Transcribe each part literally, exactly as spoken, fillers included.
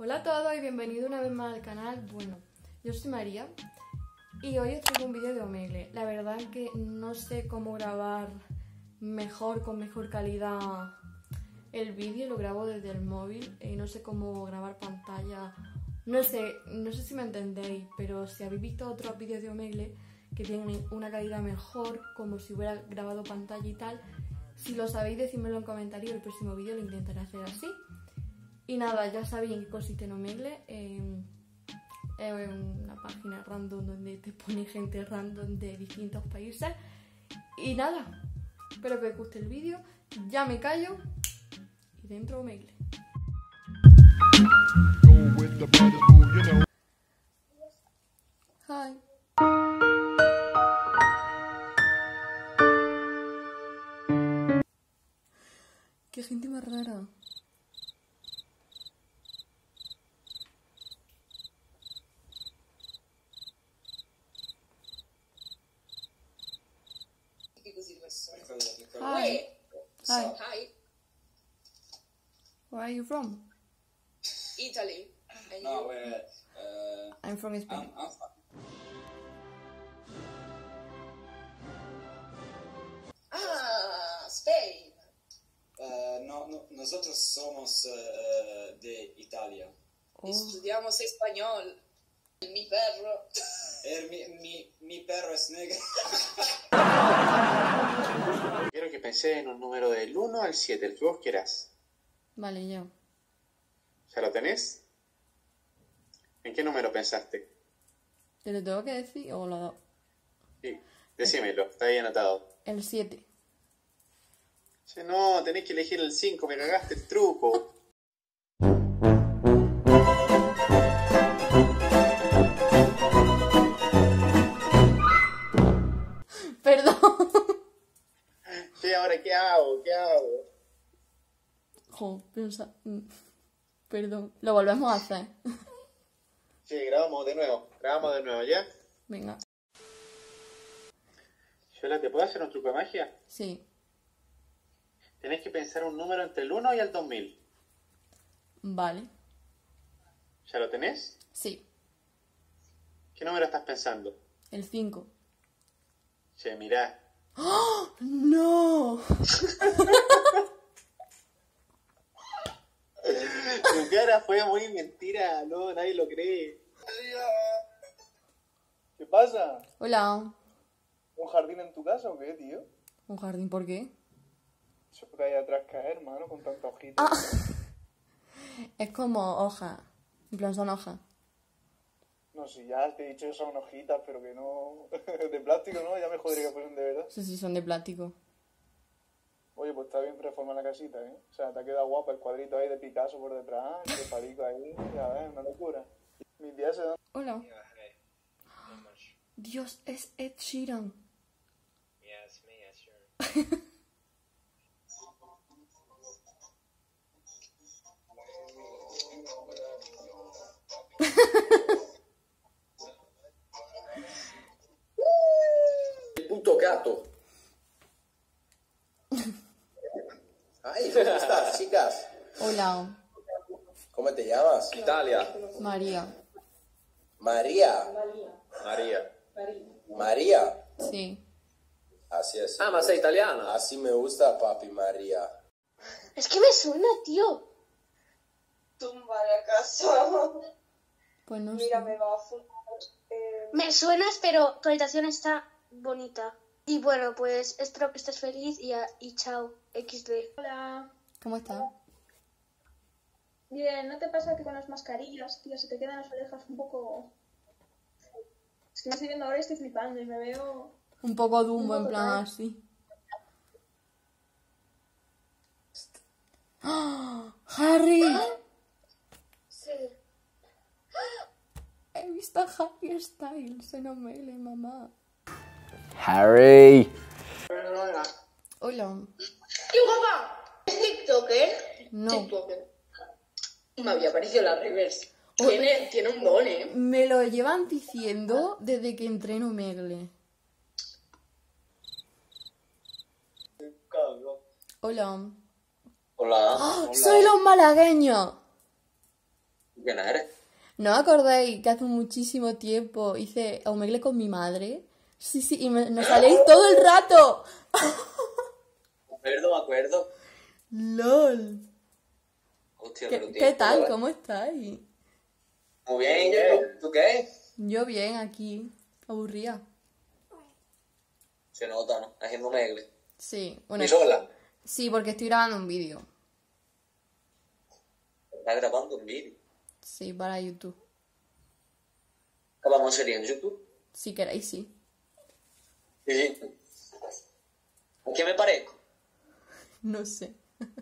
Hola a todos y bienvenidos una vez más al canal. Bueno, yo soy María y hoy os traigo un vídeo de Omegle. La verdad es que no sé cómo grabar mejor, con mejor calidad el vídeo, lo grabo desde el móvil y no sé cómo grabar pantalla. No sé, no sé si me entendéis, pero si habéis visto otros vídeos de Omegle que tienen una calidad mejor, como si hubiera grabado pantalla y tal, si lo sabéis, decídmelo en comentarios y el próximo vídeo lo intentaré hacer así. Y nada, ya sabéis en qué consiste en Omegle. Eh, es una página random donde te pone gente random de distintos países. Y nada, espero que os guste el vídeo. Ya me callo y dentro Omegle. Hi. Qué gente más rara. Hi. Hi. Hi. Where are you from? Italy. And No, you? we're, uh, I'm from Spain. I'm, I'm fine. Ah, Spain. Uh, no, no, nosotros somos uh, de Italia. Oh. Estudiamos español. Mi perro. Er, mi, mi, mi perro es negro. Quiero que pensé en un número del uno al siete, el que vos quieras. Vale, yo. ¿Ya lo tenés? ¿En qué número pensaste? ¿Te lo tengo que decir o lo dos? Sí, decímelo, está ahí anotado. El siete. Che, no, tenés que elegir el cinco, me cagaste el truco. Perdón. Che, ¿ahora qué hago? ¿Qué hago? Jo, pensa... mm, Perdón. Lo volvemos a hacer. Che, grabamos de nuevo, grabamos de nuevo, ¿ya? Venga. Yola, ¿te puedo hacer un truco de magia? Sí. Tenés que pensar un número entre el uno y el dos mil. Vale. ¿Ya lo tenés? Sí. ¿Qué número estás pensando? El cinco. Che, mirá. ¡Oh! ¡No! Tu cara fue muy mentira, no, nadie lo cree. ¿Qué pasa? Hola. ¿Un jardín en tu casa o qué, tío? ¿Un jardín por qué? Eso que hay atrás caer, hermano, con tanta hojita. Ah. Es como hoja. En plan, son hojas. No, si ya te he dicho que son hojitas, pero que no... de plástico, ¿no? Ya me jodería que fuesen de verdad. Sí, sí, son de plástico. Oye, pues está bien reformar la casita, ¿eh? O sea, te ha quedado guapa el cuadrito ahí de Picasso por detrás, el palico ahí, ya ves, una locura. Mis días se dan... Hola. Dios, es Ed Sheeran. Yeah, it's me, yeah, sure. Il puto gato. Ay, ¿cómo estás, chicas? Hola. ¿Cómo te llamas? Italia. María. María. Maria. María. Sí. Así es. Ah, ma sei italiana? Así me gusta, papi, María. Es que me suena, tío. Tumba la casa. Pues no Mira, sé. me va a fumar. Eh, Me suenas, pero tu habitación está bonita. Y bueno, pues espero que estés feliz y, a- y chao. equis de. Hola. ¿Cómo estás? Bien, ¿no te pasa que con las mascarillas, tío, se te quedan las orejas un poco... Es que me estoy viendo ahora y estoy flipando y me veo... Un poco Dumbo, Un poco en plan tal. así. ¡Ah! ¡Harry! Sí. He visto a Harry Styles en Omegle, mamá. Harry. Hola. ¡Qué guapa! ¿Es TikToker? No. TikToker. Me había parecido la reverse. Oh, Tiene, tiene un don, ¿eh? Me lo llevan diciendo desde que entré en Omegle. Hola. Hola. ¡Oh! ¡Soy los malagueños! ¿Quién eres? ¿No os acordáis que hace muchísimo tiempo hice Omegle con mi madre? Sí, sí, y me, nos salíais todo el rato. Me acuerdo, me acuerdo. LOL. Hostia, ¿Qué, pero ¿qué tiempo, tal? ¿eh? ¿Cómo estáis? Muy bien, ¿y tú? ¿Tú qué? Yo bien, aquí. Aburrida. Se nota, ¿no? Haciendo megle. Sí, bueno. ¿Y sola? Sí, porque estoy grabando un vídeo. Está grabando un vídeo. Sí, para YouTube. ¿Qué vamos a hacer en YouTube? Si queréis, sí. Sí, sí. ¿A qué me parezco? No sé.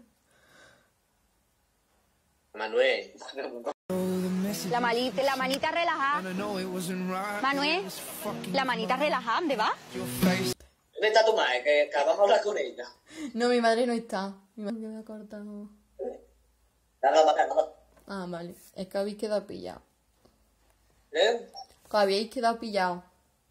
Manuel. La, mali- la manita relajada. Manuel, la manita relajada, ¿dónde va? ¿Dónde está tu madre? Que acabamos de hablar con ella. No, mi madre no está. Mi madre me ha cortado. Nada, nada, nada. Ah, vale. Es que habéis quedado pillado. ¿Eh? Que habéis quedado pillado.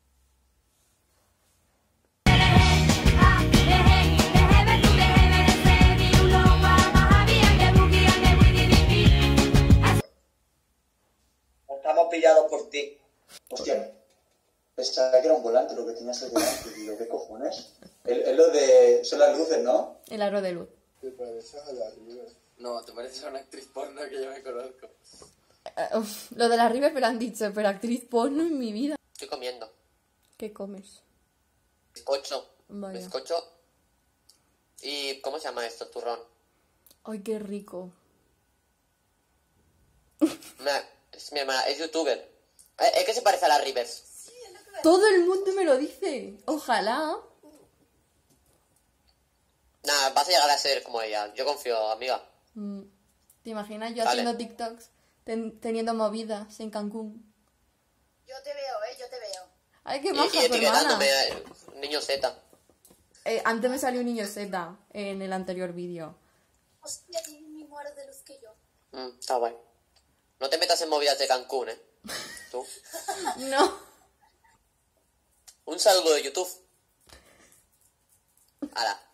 Estamos pillados por ti. Hostia, pensaba que era un volante lo que tenías el volante, digo, ¿qué cojones? Es es lo de... son las luces, ¿no? El aro de luz. Te pareces a la River. No, te pareces a una actriz porno que yo me conozco. Eh, uf, lo de la River me lo han dicho, pero actriz porno en mi vida. Estoy comiendo. ¿Qué comes? Bizcocho. Vaya. Bizcocho. ¿Y cómo se llama esto? Turrón. Ay, qué rico. Una- es mi hermana, es youtuber. Eh, Es que se parece a la Rivers. Todo el mundo me lo dice. Ojalá. Nada, vas a llegar a ser como ella. Yo confío, amiga. Mm, ¿Te imaginas yo Vale. haciendo TikToks ten- teniendo movidas en Cancún? Yo te veo, ¿eh? Yo te veo. Ay, qué Y, maja y tu hermana. etiquetándome, eh, niño Z. Eh, antes me salió un niño Z en el anterior vídeo. Hostia, tiene mi muero de luz que yo. Mm, está guay. No te metas en movidas de Cancún, ¿eh? Tú. No. Un saludo de YouTube. Hala.